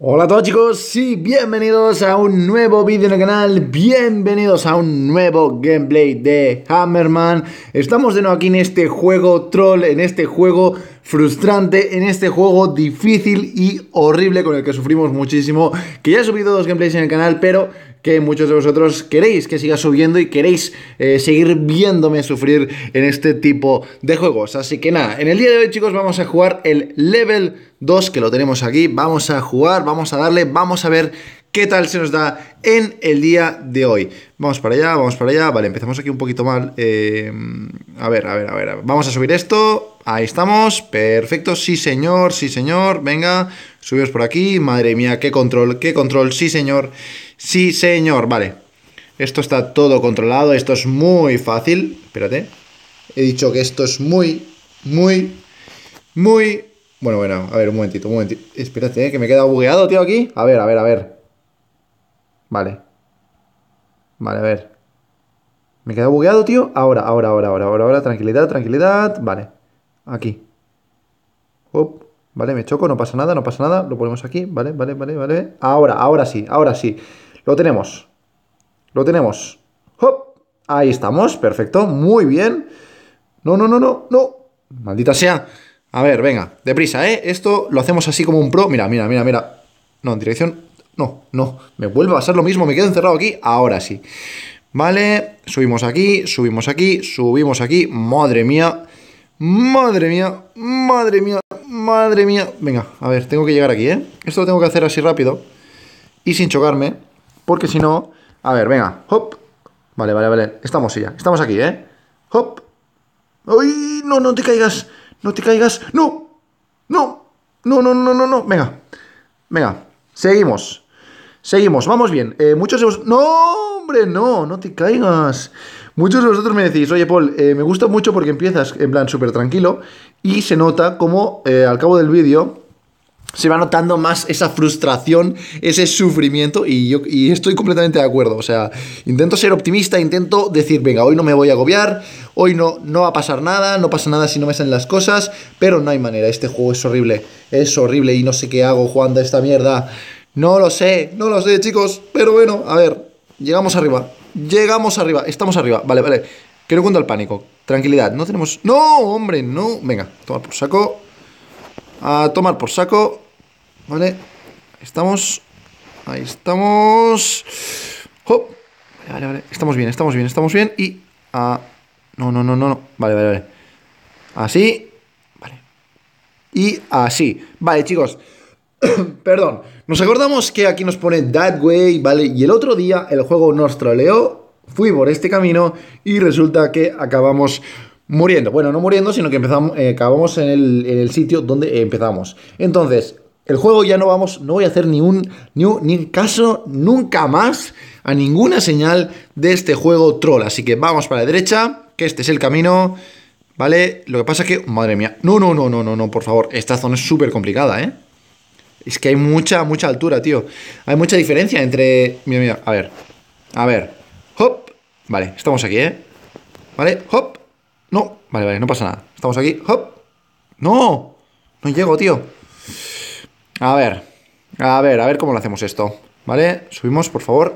Hola a todos chicos, sí, bienvenidos a un nuevo vídeo en el canal, bienvenidos a un nuevo gameplay de Hammerman. Estamos de nuevo aquí en este juego troll, en este juego frustrante, en este juego difícil y horrible con el que sufrimos muchísimo, que ya he subido 2 gameplays en el canal, pero que muchos de vosotros queréis que siga subiendo y queréis seguir viéndome sufrir en este tipo de juegos. Así que nada, en el día de hoy chicos vamos a jugar el Level 2, que lo tenemos aquí. Vamos a jugar, vamos a darle, vamos a ver qué tal se nos da en el día de hoy. Vamos para allá, vamos para allá. Vale, empezamos aquí un poquito mal. A ver. Vamos a subir esto. Ahí estamos, perfecto, sí señor, venga, subimos por aquí. Madre mía, qué control, sí señor, vale. Esto está todo controlado, esto es muy fácil. Espérate, he dicho que esto es muy... Bueno, a ver, un momentito. Espérate, que me he quedado bugueado, tío, aquí. A ver. Vale, a ver. Me he quedado bugueado, tío. Ahora, tranquilidad. Vale, aquí. Vale, me choco, no pasa nada. Lo ponemos aquí, vale. Ahora sí. Lo tenemos. ¡Hop! Ahí estamos, perfecto, muy bien. No. Maldita sea. A ver, venga, deprisa, ¿eh? Esto lo hacemos así como un pro. Mira. No, en dirección... No. Me vuelve a pasar lo mismo, me quedo encerrado aquí. Ahora sí. Vale, subimos aquí. Madre mía. Venga, a ver, tengo que llegar aquí, ¿eh? Esto lo tengo que hacer así rápido y sin chocarme, porque si no... A ver, venga, hop. Vale. Estamos aquí, ¿eh? Hop. ¡Ay! No te caigas. ¡No! Venga. Seguimos. Vamos bien. Muchos de vosotros... ¡No, hombre! No te caigas. Muchos de vosotros me decís, oye, Paul, me gusta mucho porque empiezas en plan súper tranquilo y se nota como al cabo del vídeo se va notando más esa frustración, ese sufrimiento y estoy completamente de acuerdo. O sea, intento ser optimista, intento decir, venga, hoy no me voy a agobiar, hoy no va a pasar nada, no pasa nada si no me salen las cosas, pero no hay manera, este juego es horrible y no sé qué hago jugando a esta mierda. No lo sé, chicos, pero bueno, a ver, llegamos arriba, estamos arriba, vale, que no cuento el pánico, tranquilidad, no tenemos... ¡No, hombre, no! Venga, a tomar por saco. Vale, ahí estamos. ¡Hop! Vale, estamos bien y... No. Vale. Así. Vale. Y así. Vale, chicos. Perdón. Nos acordamos que aquí nos pone That Way, ¿vale? Y el otro día el juego nos troleó, fui por este camino y resulta que acabamos muriendo. Bueno, no muriendo, sino que acabamos en el sitio donde empezamos. Entonces, el juego ya no voy a hacer ni caso nunca más a ninguna señal de este juego troll. Así que vamos para la derecha, que este es el camino, ¿vale? Lo que pasa es que, madre mía, no, por favor, esta zona es súper complicada, ¿eh? Es que hay mucha altura, tío. Hay mucha diferencia entre... Mira, a ver. Hop. Vale, estamos aquí, ¿eh? Vale, hop. No, vale, no pasa nada. Estamos aquí, hop. No llego, tío. A ver cómo lo hacemos esto. Vale, subimos, por favor.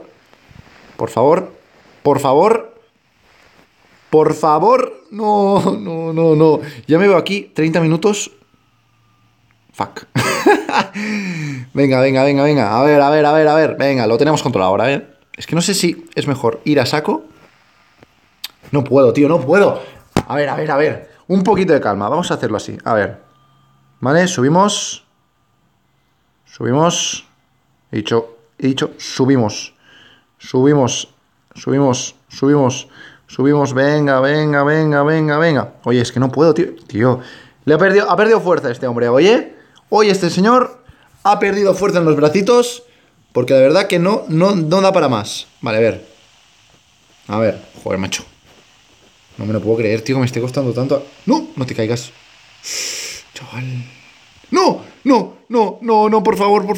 No. Ya me veo aquí 30 minutos. Fuck. Venga. A ver. Venga, lo tenemos controlado ahora, ¿eh? Es que no sé si es mejor ir a saco. No puedo, tío, no puedo. A ver. Un poquito de calma, vamos a hacerlo así. A ver. Vale, subimos. He dicho, subimos. Venga. Oye, es que no puedo, tío. Ha perdido fuerza este hombre, oye. Hoy este señor ha perdido fuerza en los bracitos porque la verdad que no da para más. Vale, a ver, joder, macho. No me lo puedo creer, tío, que me esté costando tanto. No te caigas. Chaval. No, por favor.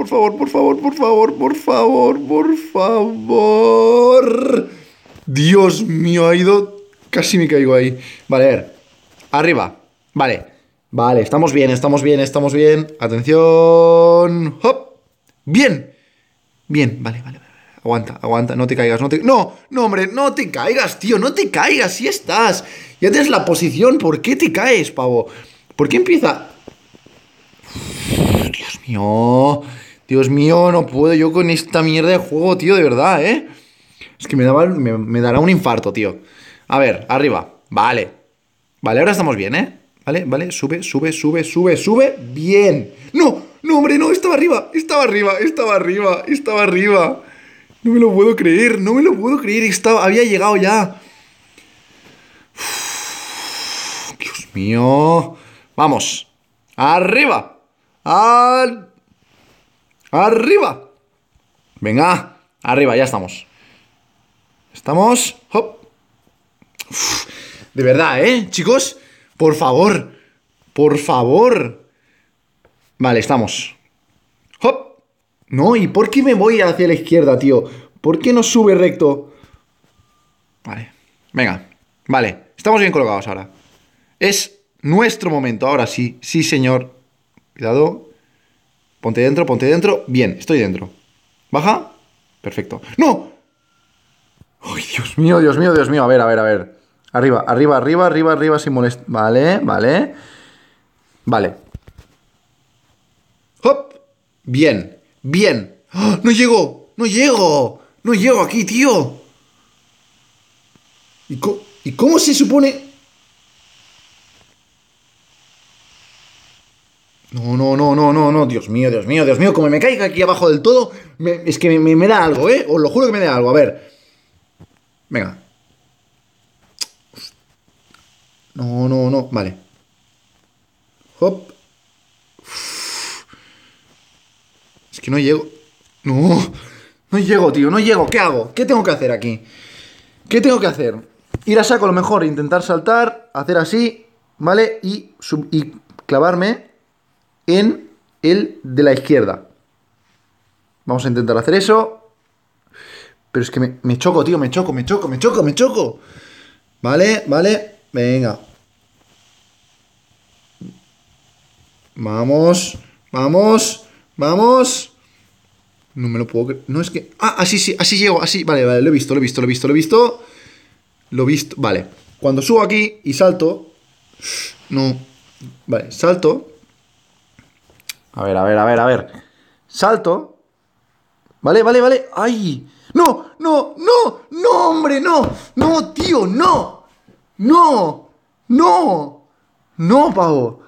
Dios mío, ha ido... Casi me caigo ahí. Vale, a ver. Arriba. Vale, estamos bien. Atención. Hop. Bien. Bien, vale, vale, vale. Aguanta, aguanta, no te caigas, no te... No, no, hombre, no te caigas, tío, no te caigas, si estás. Ya tienes la posición, ¿por qué te caes, pavo? ¿Por qué empieza...? Dios mío, no puedo yo con esta mierda de juego, tío, de verdad, ¿eh? Es que me dará un infarto, tío. A ver, arriba, vale. Vale, ahora estamos bien, ¿eh? Vale, vale, sube, sube, sube, sube, sube. Bien. No, no, hombre, no, estaba arriba, estaba arriba, estaba arriba, estaba arriba. No me lo puedo creer, no me lo puedo creer. Había llegado ya. Uf, Dios mío. Vamos. Arriba. Arriba. Venga. Arriba, ya estamos. Estamos. Hop. Uf, de verdad, ¿eh? Chicos, por favor. Por favor. Vale, estamos. Hop. No, ¿y por qué me voy hacia la izquierda, tío? ¿Por qué no sube recto? Vale. Venga. Vale. Estamos bien colocados ahora. Es nuestro momento. Ahora sí. Sí, señor. Cuidado. Ponte dentro, ponte dentro. Bien, estoy dentro. ¿Baja? Perfecto. ¡No! ¡Ay, Dios mío, Dios mío, Dios mío! A ver, a ver, a ver. Arriba, arriba, arriba, arriba, arriba, sin molestar. Vale, vale. Vale. ¡Hop! Bien, bien. ¡Oh! ¡No llego! ¡No llego! ¡No llego aquí, tío! ¿Y cómo se supone...? No, no, no, no, no, no. Dios mío, Dios mío, Dios mío. Como me caiga aquí abajo del todo, es que me da algo, ¿eh? Os lo juro que me da algo. A ver. Venga. No, no, no. Vale. Hop. Es que no llego. No. No llego, tío. No llego. ¿Qué hago? ¿Qué tengo que hacer aquí? ¿Qué tengo que hacer? Ir a saco a lo mejor, intentar saltar, hacer así, ¿vale? Y clavarme en el de la izquierda. Vamos a intentar hacer eso. Pero es que me choco, tío. Me choco, me choco, me choco, me choco. Vale, vale. Venga. Vamos. Vamos. Vamos. No me lo puedo creer. No es que... Ah, así sí, así llego, así. Vale, vale, lo he visto, lo he visto, lo he visto, lo he visto. Lo he visto. Vale. Cuando subo aquí y salto... No. Vale, salto. A ver, a ver, a ver, a ver. Salto. Vale, vale, vale. ¡Ay! ¡No! ¡No! ¡No! ¡No, hombre! ¡No! ¡No, tío! ¡No! ¡No! ¡No! ¡No, pavo!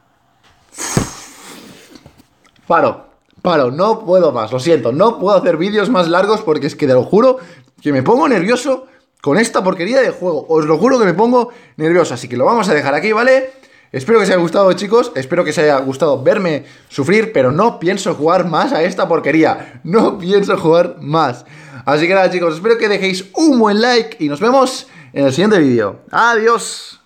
Paro, no puedo más, lo siento, no puedo hacer vídeos más largos porque es que te lo juro que me pongo nervioso con esta porquería de juego, os lo juro que me pongo nervioso, así que lo vamos a dejar aquí, ¿vale? Espero que os haya gustado, chicos, espero que os haya gustado verme sufrir, pero no pienso jugar más a esta porquería, no pienso jugar más. Así que nada, chicos, espero que dejéis un buen like y nos vemos en el siguiente vídeo. ¡Adiós!